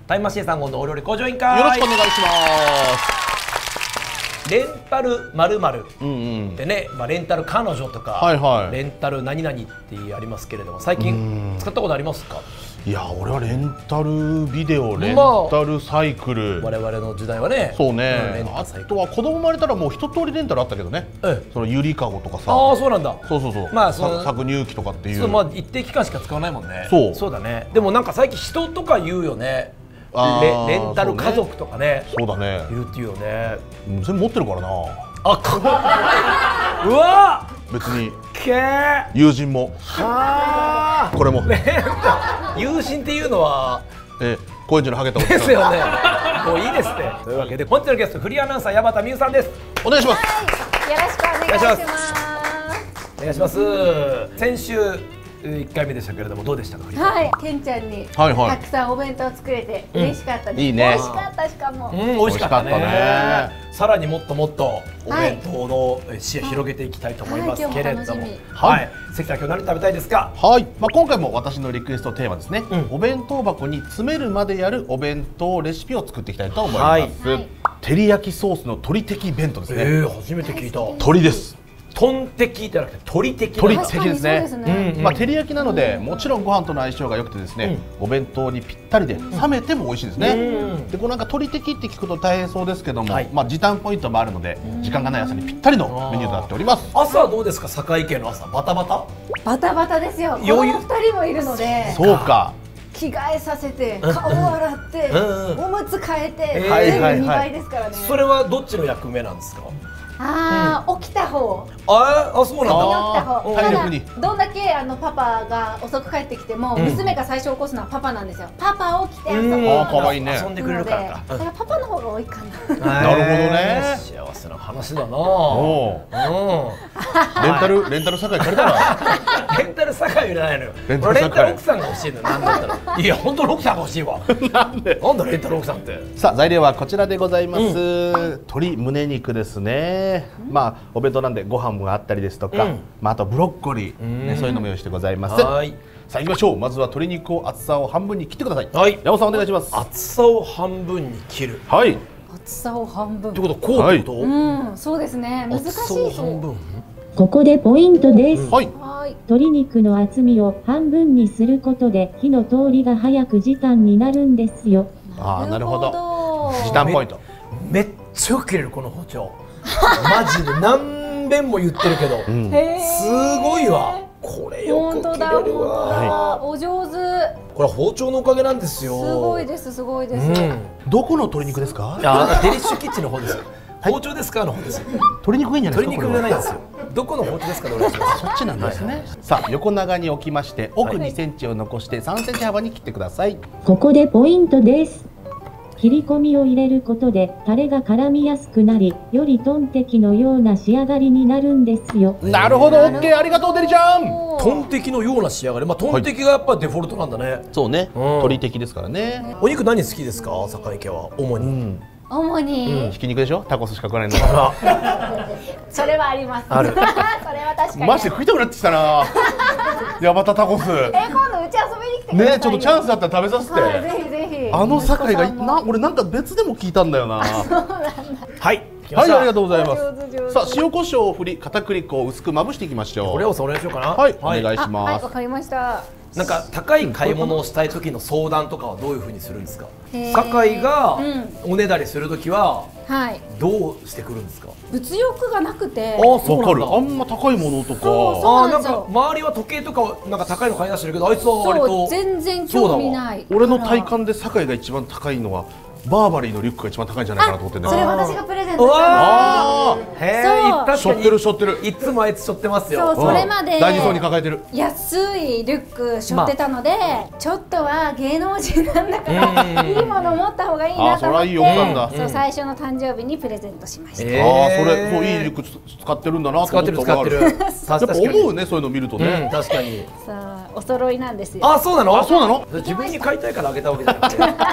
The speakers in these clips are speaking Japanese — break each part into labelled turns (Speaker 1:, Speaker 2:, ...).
Speaker 1: タイムマシーン3号のお料理向上委員会、
Speaker 2: よろしくお願いします。
Speaker 1: レンタル〇〇でね、レンタル彼女とか、レンタル何々ってありますけれども、最近使ったことありますか？
Speaker 2: いや、俺はレンタルビデオ、レンタルサイクル、
Speaker 1: 我々の時代はね。
Speaker 2: そうね、あとは子供生まれたらもう一通りレンタルあったけどね、そのゆりかごとかさ、
Speaker 1: ああそうなんだ。
Speaker 2: そうそうそう、搾乳機とかっていう、
Speaker 1: まあ一定期間しか使わないもんね。そうだね。でもなんか最近人とか言うよね、レンタル家族とかね。そうだね、いるっていうよね。
Speaker 2: 全部持ってるからな。
Speaker 1: うわ
Speaker 2: 別に友人もこれも
Speaker 1: 友人っていうのは
Speaker 2: 高円寺のハゲたおじさん
Speaker 1: ですよね。もういいですって。というわけで本日のゲスト、フリーアナウンサー矢端美優さんです。
Speaker 2: お願いします。
Speaker 3: よろしくお願いします。
Speaker 1: お願いします。先週1回目でしたけれども、どうでしたか？
Speaker 3: はい、ケンちゃんにたくさんお弁当を作れて嬉しかったです。いいね。美味しかった。しかも
Speaker 1: 美味しかったね。さらにもっともっとお弁当の視野広げていきたいと思いますけれども、はい。関さん、今日何食べたいですか？
Speaker 2: はい。今回も私のリクエストテーマですね。お弁当箱に詰めるまでやるお弁当レシピを作っていきたいと思います。照り焼きソースの鶏的弁当ですね。
Speaker 1: 初めて聞いた。
Speaker 2: 鶏です。トンテキじゃなくて鶏的ですね。まあ照り焼きなのでもちろんご飯との相性が良くてですね、お弁当にぴったりで冷めても美味しいですね。でこうなんか鶏的って聞くと大変そうですけども、まあ時短ポイントもあるので時間がない朝にぴったりのメニューとなっております。
Speaker 1: 朝はどうですか？堺家の朝バタバタ？
Speaker 3: バタバタですよ。子供2人もいるので。
Speaker 2: そうか。
Speaker 3: 着替えさせて顔を洗っておむつ替えて全部2倍ですからね。
Speaker 1: それはどっちの役目なんですか？
Speaker 3: 起きた方。
Speaker 1: そうなん
Speaker 3: だ。体力に。どんだけパパが遅く帰ってきても、娘が最初起こすのはパパなんですよ。パパ起きて遊ぼう。
Speaker 2: 可愛いね。
Speaker 1: 遊んでくれるからか。
Speaker 3: だからパパの方が多いかな。
Speaker 2: なるほどね。
Speaker 1: 幸せな話だな。
Speaker 2: レンタル酒井借りたら。
Speaker 1: レンタル酒井いらないのよ。レンタル奥さんが欲しいのよ。なんだったら。いや本当の奥さんが欲しいわ。なんで？なんだレンタル奥さんって。さあ材料はこちらでございます。鶏胸肉ですね。まあお弁当なんでご飯があったりですとか、あとブロッコリー、そういうのも用意してございます。さあ行きましょう。まずは鶏肉を厚さを半分に切ってください。山本さんお願いします。厚さを半分に切る。
Speaker 3: 厚さを半分。
Speaker 1: ってことこうってこと？
Speaker 3: そうですね。難しいそう。
Speaker 4: ここでポイントです。鶏肉の厚みを半分にすることで火の通りが早く時短になるんですよ。
Speaker 2: なるほど。時短ポイント。
Speaker 1: めっちゃよく切れるこの包丁。マジで何遍も言ってるけど、すごいわ。これよく切れるわ。
Speaker 3: お上手。
Speaker 1: これ包丁のおかげなんですよ。
Speaker 3: すごいです、すごいです。
Speaker 2: どこの鶏肉ですか？
Speaker 1: デリッシュキッチンの方ですよ。包丁ですかの方ですよ。
Speaker 2: 鶏肉がいいんじゃないですか？
Speaker 1: 鶏肉じゃないんですよ。どこの包丁ですか？どれですか？
Speaker 2: そっちなんですね。さあ横長に置きまして、奥2センチを残して3センチ幅に切ってください。
Speaker 4: ここでポイントです。切り込みを入れることでタレが絡みやすくなり、よりトンテキのような仕上がりになるんですよ。
Speaker 2: なるほど、オッケー、ありがとうデリちゃん。
Speaker 1: トンテキのような仕上がり、トンテキがやっぱデフォルトなんだね。
Speaker 2: そうね、鶏的ですからね。
Speaker 1: お肉何好きですか？堺家は主に。
Speaker 3: 主に
Speaker 2: ひき肉でしょ？タコスしか食わないんだから。
Speaker 3: それはあります。それは確かに。
Speaker 2: マジで食いたくなってきたな。ヤバタタコス。
Speaker 3: 今度うち遊びに来てください。
Speaker 2: ね、ちょっとチャンスあったら食べさせて。
Speaker 3: ぜひぜひ。
Speaker 2: 酒井が俺なんか別でも聞いたんだよな。
Speaker 1: はい。
Speaker 2: はい、ありがとうございます。さあ、塩コショウを振り、片栗粉を薄くまぶしていきましょう。
Speaker 1: これをお願いしようかな。
Speaker 2: はい、お願いします。
Speaker 3: わかりました。
Speaker 1: なんか高い買い物をしたい時の相談とかはどういう風にするんですか？堺がおねだりする時はどうしてくるんですか？
Speaker 3: 物欲がなくて。
Speaker 2: そうなんだ。あんま高いものとか。
Speaker 1: なんか周りは時計とかなんか高いの買い出してるけど、あいつは割と
Speaker 3: 全然興味ない。
Speaker 2: 俺の体感で堺が一番高いのはバーバリーのリュックが一番高いんじゃないかなと思ってね。
Speaker 3: それ私がプレゼントしたんです。
Speaker 1: へえ、
Speaker 2: 背負ってる背負ってる。
Speaker 1: いつもあいつ背負ってますよ。
Speaker 3: そう、それまで
Speaker 2: 大事そうに抱えてる。
Speaker 3: 安いリュック背負ってたので、ちょっとは芸能人なんだからいいもの持った方がいいなと思って、そう最初の誕生日にプレゼントしました。
Speaker 2: それそういいリュック使ってるんだなと思った。
Speaker 1: 使ってる。
Speaker 2: やっぱ思うね、そういうの見るとね。
Speaker 1: 確かに。
Speaker 3: さあ、お揃いなんですよ。
Speaker 1: そうなの？
Speaker 2: そうなの？
Speaker 1: 自分に買いたいからあげたわけじゃなくて。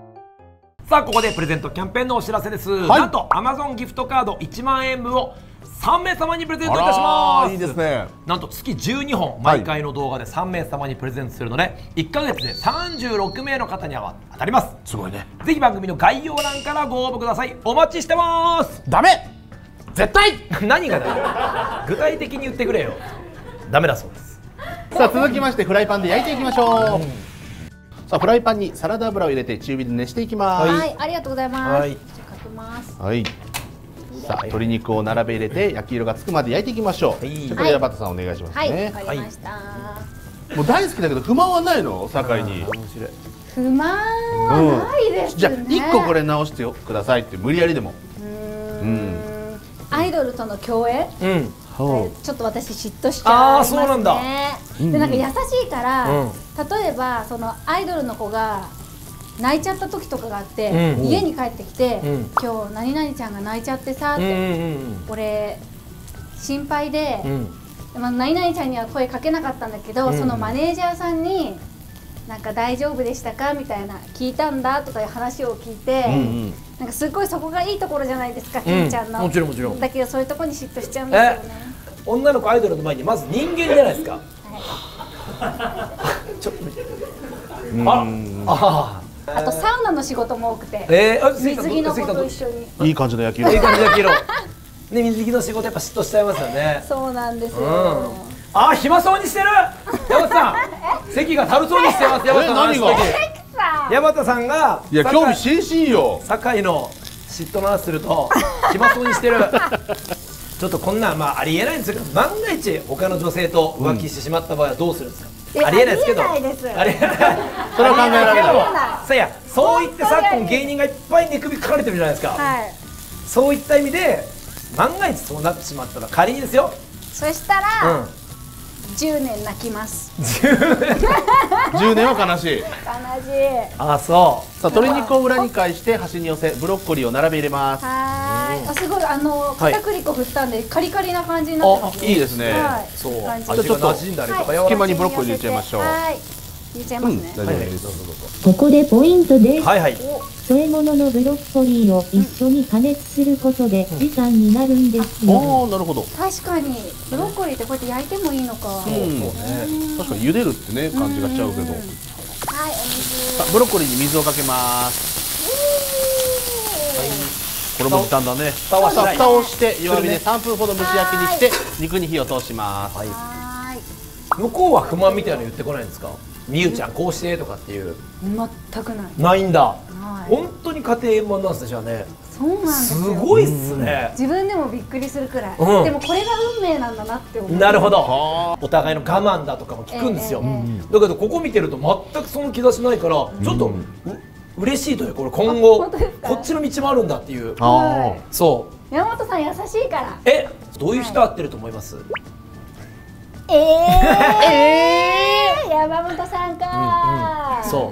Speaker 1: さあここでプレゼントキャンペーンのお知らせです。なんと Amazon ギフトカード1万円分を 3名様にプレゼントいたします。
Speaker 2: いいですね。
Speaker 1: なんと月12本毎回の動画で3名様にプレゼントするので、1ヶ月で36名の方には当たります。
Speaker 2: すごいね。
Speaker 1: ぜひ番組の概要欄からご応募ください。お待ちしてます。
Speaker 2: ダメ、絶対
Speaker 1: 何がだよ。具体的に言ってくれよ。ダメだそうです。
Speaker 2: さあ続きましてフライパンで焼いていきましょう。さあフライパンにサラダ油を入れて中火で熱していきます。
Speaker 3: はい、ありがとうございます。かけます。
Speaker 2: はい。さあ鶏肉を並べ入れて焼き色がつくまで焼いていきましょう。じゃこれ矢端さんお願いしますね。
Speaker 3: はい、わかりました。
Speaker 2: もう大好きだけど不満はないの？酒井に。
Speaker 3: 不満はないですね。
Speaker 2: じゃあ1個これ直してくださいって無理やりでも。
Speaker 3: アイドルとの共演。ちょっと私嫉妬しちゃいますね。
Speaker 1: そうなんだ。
Speaker 3: でなんか優しいから、例えばそのアイドルの子が泣いちゃった時とかがあって、家に帰ってきて、今日何々ちゃんが泣いちゃってさって、俺心配で、何々ちゃんには声かけなかったんだけど、そのマネージャーさんになんか大丈夫でしたかみたいな聞いたんだとかいう話を聞いて、なんかすごいそこがいいところじゃないですか、金ちゃんの。
Speaker 1: もちろんもちろん。
Speaker 3: だけどそういうところに嫉妬しちゃうんですよね。
Speaker 1: 女の子アイドルの前にまず人間じゃないですか。ちょっと
Speaker 3: あとサウナの仕事も多くて、水着の子と一緒に
Speaker 2: いい感じの焼き色。
Speaker 1: いい感じの焼き色。で水着の仕事やっぱ嫉妬しちゃいますよね。
Speaker 3: そうなんですよ。
Speaker 1: あ、暇そうにしてる。山田さん、席がたるそうにしてます。山田さん、
Speaker 2: 何が？
Speaker 1: 山田さんが
Speaker 2: いや興味津々よ。
Speaker 1: 酒井の嫉妬の話すると暇そうにしてる。ちょっとこんなんありえないんですけど、万が一他の女性と浮気してしまった場合はどうするんですか？ありえないですけど。
Speaker 3: ありえないです。
Speaker 1: ありえない。
Speaker 2: それは考えられない。
Speaker 1: さあいや、そう言って昨今芸人がいっぱい寝首かかれてるじゃないですか。そういった意味で万が一そうなってしまったら仮にですよ。
Speaker 3: そしたら10年泣きます。
Speaker 2: 10年は悲しい。
Speaker 3: 悲しい。
Speaker 1: あ、そう。
Speaker 2: さあ鶏肉を裏に返して端に寄せブロッコリーを並べ入れます。
Speaker 3: はい。すごい片栗粉振ったんでカリカリな感じになってます。
Speaker 2: いいですね。
Speaker 1: そう。
Speaker 2: じゃあちょっと隙間にブロッコリー入れちゃいましょう。
Speaker 3: はい。入れちゃいますね。
Speaker 2: 大丈夫です。
Speaker 4: ここでポイントです。
Speaker 1: はいはい。
Speaker 4: 添え物のブロッコリーを一緒に加熱することで時短になるんですよ。
Speaker 2: ああ、なるほど。
Speaker 3: 確かにブロッコリーってこうやって焼いてもいいのか。
Speaker 2: そうね。確かに茹でるってね感じがしちゃうけど。はい、お
Speaker 3: 水。
Speaker 2: ブロッコリーに水をかけます。これも時短だね。さあ蓋をして弱火で3分ほど蒸し焼きにして肉に火を通します。
Speaker 1: 向こうは不満みたいなの言ってこないんですか？みゆちゃんこうしてとかっていう。
Speaker 3: 全くない。
Speaker 1: ないんだ。本当に家庭円満なんですね、じゃあね。
Speaker 3: そうなんですよ。
Speaker 1: すごいっすね。
Speaker 3: 自分でもびっくりするくらい。でもこれが運命なんだなって思う。
Speaker 1: なるほど。お互いの我慢だとかも聞くんですよ。だけどここ見てると全くその兆しないからちょっと嬉しいという、これ今後こっちの道もあるんだっていう。そう。
Speaker 3: 山本さん優しいから。
Speaker 1: どういう人合ってると思います？
Speaker 3: 山本さんか。
Speaker 1: そう。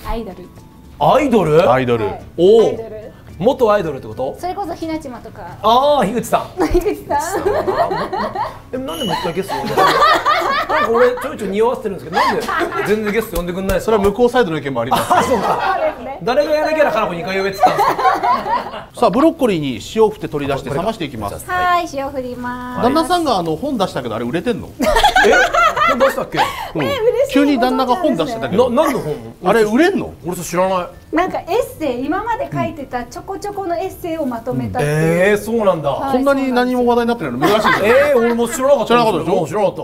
Speaker 3: アイドル。
Speaker 1: アイドル？
Speaker 2: アイドル。
Speaker 1: おお。元アイドルってこと？
Speaker 3: それこそひなちまとか。
Speaker 1: ああ、樋口さん。
Speaker 3: 樋口さん。
Speaker 1: でもなんでもう一回ゲスト呼んでる？なんか俺ちょいちょい匂わせてるんですけど、なんで全然ゲスト呼んでくんないですか？
Speaker 2: それは向こうサイドの意見もあります。
Speaker 1: あ、そうか。誰がやらなきゃかなこ2回呼べって言ったんですか？
Speaker 2: さあブロッコリーに塩を振って取り出して冷ましていきます。
Speaker 3: はい、塩振ります。
Speaker 2: 旦那さんが本出したけどあれ売れてんの？
Speaker 1: 本出したっけ？
Speaker 2: 急に旦那が本出してたけど。
Speaker 1: 何の本？
Speaker 2: あれ売れんの？
Speaker 1: 俺それ知らない。
Speaker 3: なんかエッセイ、今まで書いてたちょこちょこのエッセイをまとめたっていう。
Speaker 1: そうなんだ。
Speaker 2: こんなに何も話題になってないの珍しいです。
Speaker 1: 俺も知らなかった。
Speaker 2: 知らなかったでしょ？
Speaker 1: 知らなかった。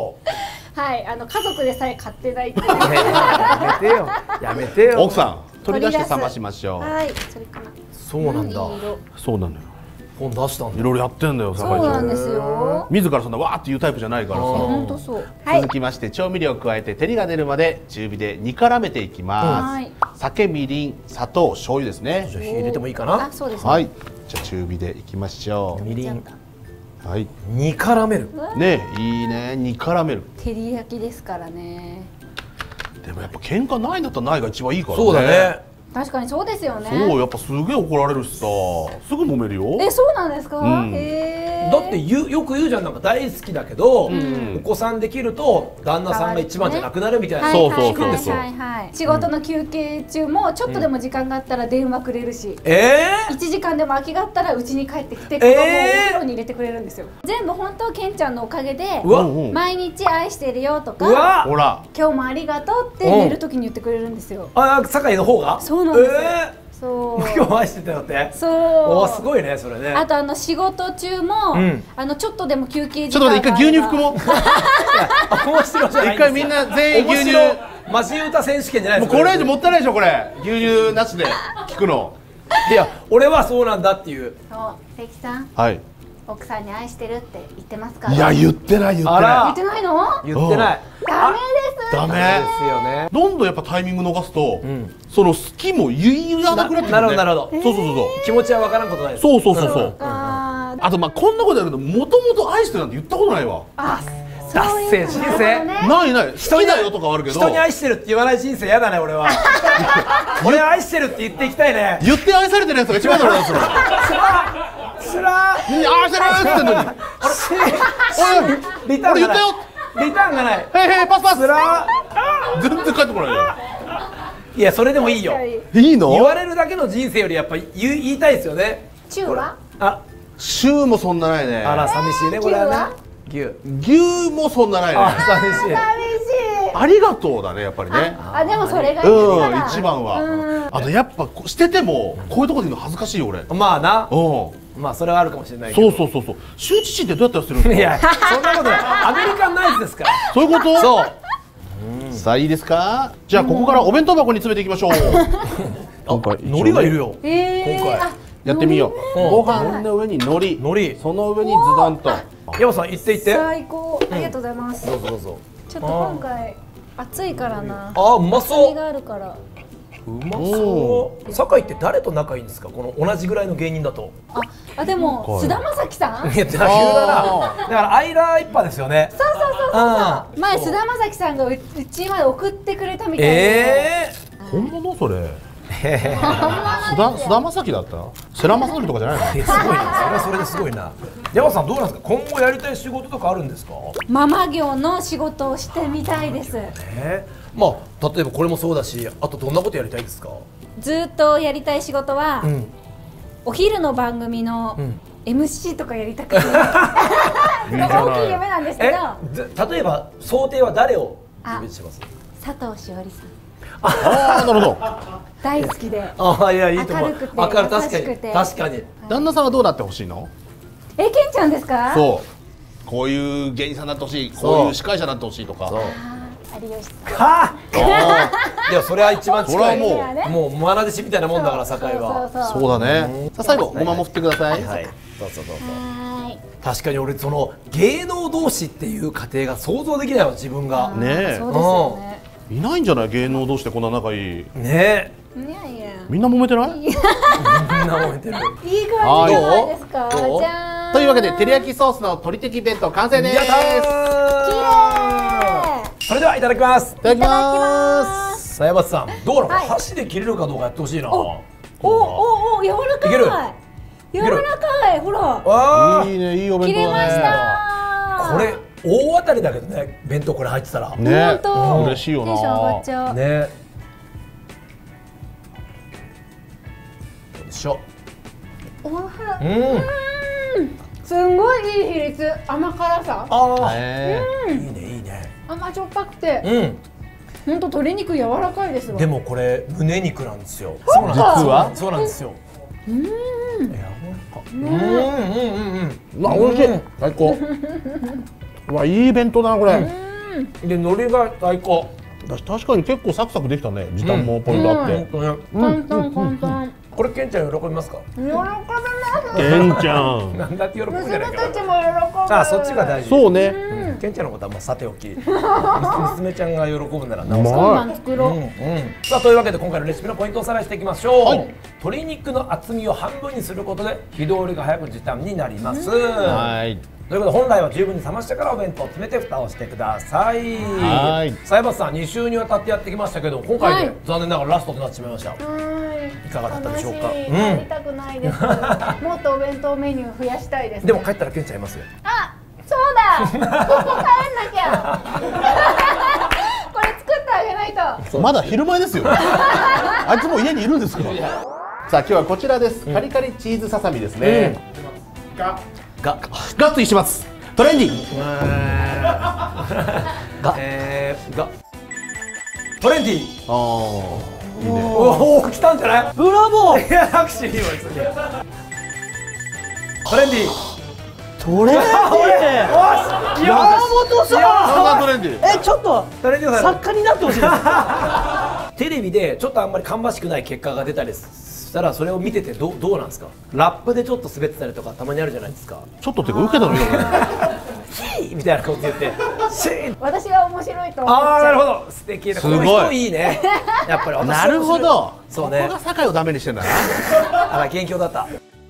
Speaker 3: はい、家族でさえ買ってないっていう。
Speaker 1: やめてよ。やめてよ。
Speaker 2: 奥さん、取り出して冷ましましょう。
Speaker 3: はい、それかな。
Speaker 1: そうなんだ。
Speaker 2: そうなのよ。
Speaker 1: 本出したんだ。
Speaker 2: いろいろやってんだよ、
Speaker 3: そうなんですよ。
Speaker 2: 自らそんなわーっていうタイプじゃないからさ。
Speaker 3: 本当そう。
Speaker 2: 続きまして調味料を加えて照りが出るまで中火で煮絡めていきます。酒、みりん、砂糖、醤油ですね。
Speaker 1: じゃあ火入れてもいいかな。
Speaker 3: そうですね。
Speaker 2: はい。じゃあ中火でいきましょう。
Speaker 1: みりん。
Speaker 2: はい。
Speaker 1: 煮絡める。
Speaker 2: ね、いいね、煮絡める。
Speaker 3: 照り焼きですからね。
Speaker 2: でもやっぱ喧嘩ないんだったらないが一番いいからね。
Speaker 1: そうだね。
Speaker 3: 確かにそうですよね。
Speaker 2: そうやっぱすげえ怒られるしさ、すぐ揉めるよ。
Speaker 3: そうなんですか。
Speaker 1: だってよく言うじゃん、なんか大好きだけど、お子さんできると旦那さんが一番じゃなくなるみたいな。
Speaker 2: そうそう
Speaker 1: 聞くんですよ。
Speaker 3: 仕事の休憩中もちょっとでも時間があったら電話くれるし、1時間でも空きがあったら家に帰ってきて子供をお風呂に入れてくれるんですよ。全部本当ケンちゃんのおかげで、毎日愛してるよとか、
Speaker 2: ほら
Speaker 3: 今日もありがとうって寝るときに言ってくれるんですよ。
Speaker 1: 酒井の方が。
Speaker 3: そうなんですよ。そう
Speaker 1: 今日愛してたよって。
Speaker 3: そう。
Speaker 1: おすごいねそれね。
Speaker 3: あと仕事中もちょっとでも休憩時間
Speaker 2: ちょっと待って、一回牛乳含もう。
Speaker 1: 面白いじゃない。
Speaker 2: 一回みんな全員牛乳。
Speaker 1: マジ歌選手権じゃないです
Speaker 2: か。もうこれ以上もったいないでしょこれ。牛乳なしで聞くの。
Speaker 1: いや俺はそうなんだっていう。
Speaker 3: そう関さん。
Speaker 2: はい。
Speaker 3: 奥さんに愛してるって言ってますか。
Speaker 2: いや言ってない言ってない。
Speaker 3: 言ってないの？
Speaker 1: 言ってない。
Speaker 3: ダメです。
Speaker 2: ダメ
Speaker 1: ですよね。
Speaker 2: どんどんやっぱタイミング逃すと、その好きも言わなくなってくるね。
Speaker 1: なるほどなるほど。
Speaker 2: そうそうそう。
Speaker 1: 気持ちはわからんことないです。
Speaker 2: そうそうそうそう。あとまあこんなことだけど、もともと愛してるなんて言ったことないわ。
Speaker 1: 達成人生。
Speaker 2: ないない。好きだよとかあるけど。
Speaker 1: 人に愛してるって言わない人生やだね俺は。俺愛してるって言っていきたいね。
Speaker 2: 言って愛されてるやつが一番だろうなそれ。
Speaker 1: つらー。
Speaker 2: 愛してるって言ってんのに。
Speaker 1: リターンがない。
Speaker 2: 俺言ったよ。
Speaker 1: リターンがない。
Speaker 2: へいパスパス。
Speaker 1: つら
Speaker 2: ー。全然帰ってこないよ。
Speaker 1: いやそれでもいいよ。
Speaker 2: いいの？
Speaker 1: 言われるだけの人生よりやっぱ言いたいですよね。
Speaker 3: チューは？
Speaker 2: シューもそんなないね。
Speaker 1: あら寂しいねこれはね。
Speaker 2: 牛もそんなないね。
Speaker 1: 寂しい。
Speaker 2: ありがとうだねやっぱりね。
Speaker 3: でもそれが一
Speaker 2: 番は。あとやっぱしててもこういうとこで言うの恥ずかしいよ俺。
Speaker 1: まあな。まあそれはあるかもしれないけ
Speaker 2: ど。そう羞恥心ってどうやってやってるんですか。
Speaker 1: いやそんなことない。アメリカンナイズですから。
Speaker 2: そういうこと？
Speaker 1: そう。
Speaker 2: さあいいですか。じゃあここからお弁当箱に詰めていきましょう。
Speaker 1: 今回海苔がいるよ。今回
Speaker 2: やってみよう。ご飯の上に海苔、その上にズドンと。
Speaker 1: 山さん行って行って。
Speaker 3: 最高。ありがとうございます。
Speaker 1: どうぞどうぞ。
Speaker 3: ちょっと今回暑いからな。
Speaker 1: うまそう。
Speaker 3: があるから。
Speaker 1: うまそう。酒井って誰と仲いいんですか。この同じぐらいの芸人だと。
Speaker 3: でも菅田将暉さん。
Speaker 1: いや急だな。だからアイラー一派ですよね。
Speaker 3: そう。前菅田将暉さんがうちまで送ってくれたみたいで。
Speaker 2: 本物それ。菅田将暉だった？世良正則とかじゃないの？
Speaker 1: すごいな。それはそれですごいな。山さんどうなんですか。今後やりたい仕事とかあるんですか。
Speaker 3: ママ業の仕事をしてみたいです。
Speaker 1: まあ例えばこれもそうだし、あとどんなことやりたいですか。
Speaker 3: ずっとやりたい仕事は、お昼の番組の MC とかやりたくて、大きい夢なんですけど。
Speaker 1: 例えば想定は誰をイメージします。
Speaker 3: 佐藤栞里さん。
Speaker 2: なるほど。
Speaker 3: 大好きで。
Speaker 1: いやいいと思う。明るくて確かに。
Speaker 2: 旦那さんはどうなってほしいの？
Speaker 3: ケンちゃんですか？
Speaker 2: そう。こういう芸人さんになってほしい、こういう司会者になってほしいとか。
Speaker 3: 有吉さん。
Speaker 1: いやそれは一番近い。もう愛弟子みたいなもんだから酒井は。
Speaker 2: そうだね。さあ最後ごまも振ってください。
Speaker 1: はい。どうぞどうぞ。確かに俺その芸能同士っていう過程が想像できないわ自分が。
Speaker 2: ね。
Speaker 3: そうですよね。
Speaker 2: いないんじゃない？芸能同士でこんな仲いい。
Speaker 1: ね。
Speaker 3: いやいや。
Speaker 2: みんな揉めてない？
Speaker 1: みんな揉めてる。
Speaker 3: いい感じじゃないですか。じゃーん。
Speaker 2: というわけで照り焼きソースの鶏的弁当完成です。
Speaker 1: それではいただきます。
Speaker 2: いただきます。
Speaker 1: さあ山さんどうなの？箸で切れるかどうかやってほしいな。
Speaker 3: お柔らかい。柔らかい。ほら。
Speaker 2: いいね、いいお弁当だね。
Speaker 3: 切れました。
Speaker 1: これ大当たりだけどね、弁当これ入ってたら
Speaker 2: ね、嬉しいよな。
Speaker 3: テンション上がっちゃう
Speaker 1: ね。よいしょ。
Speaker 3: すんごいいい比率。甘辛さ。
Speaker 1: いいねいいね。
Speaker 3: 甘じょっぱくて。本当鶏肉柔らかいですわ。
Speaker 1: でもこれ胸肉なんですよ。
Speaker 2: 実は
Speaker 1: そうなんですよ。
Speaker 2: 美味しい。最高。いい弁当だなこれ。
Speaker 1: で海苔が最高。
Speaker 2: 確かに結構サクサクできたね。時短もポイントあって。
Speaker 3: 簡単。
Speaker 1: これケンちゃん喜びますか？
Speaker 3: 喜びます。
Speaker 2: ケンちゃん。
Speaker 1: なんだって喜ぶんじゃないか。
Speaker 3: 娘たちも喜ぶ。
Speaker 1: そっちが大事。
Speaker 2: そうね。
Speaker 1: ケンちゃんのことはもうさておき娘ちゃんが喜ぶならなおさら。
Speaker 3: 今晩作ろう。
Speaker 1: さあというわけで今回のレシピのポイントをおさらいしていきましょう。鶏肉の厚みを半分にすることで火通りが早く時短になります。
Speaker 2: はい。
Speaker 1: ということで本来は十分に冷ましてからお弁当を詰めて蓋をしてください。
Speaker 2: はい。
Speaker 1: さあ山さん2週にわたってやってきましたけど今回で残念ながらラストとなってしまいました。いかがだったでしょうか。
Speaker 3: やりたくないです。もっとお弁当メニュー増やしたいです。
Speaker 1: でも帰ったらケンちゃんいますよ。
Speaker 3: あ、そうだ。ここ帰んなきゃ。これ作ってあげないと。
Speaker 2: まだ昼前ですよ。あいつもう家にいるんですか。さあ今日はこちらです。カリカリチーズささみですね。ガッツイします。トレンディ
Speaker 1: トレンディ。
Speaker 2: ああ、いいね。
Speaker 1: おお、来たんじゃない。
Speaker 5: ブラボー。
Speaker 1: いや、拍手いいわ。トレンディ。
Speaker 5: トレンディ。山本さん。
Speaker 2: トレンディ。
Speaker 5: ちょっと作家になってほしいです。
Speaker 1: テレビでちょっとあんまり芳しくない結果が出たりしたらそれを見ててどうなんですか。ラップでちょっと滑ってたりとかたまにあるじゃないですか。
Speaker 2: ちょっとってか受けたのよ。
Speaker 1: ヒーみたいなこと言ってシーン。
Speaker 3: 私が面白いと思っちゃう。
Speaker 1: ああ、なるほど。素敵な。
Speaker 2: すごい。
Speaker 1: この人いいね。やっぱり私。
Speaker 2: なるほど。
Speaker 1: そうね。
Speaker 2: ここが酒をダメにしてんだな。
Speaker 1: あら、元凶だった。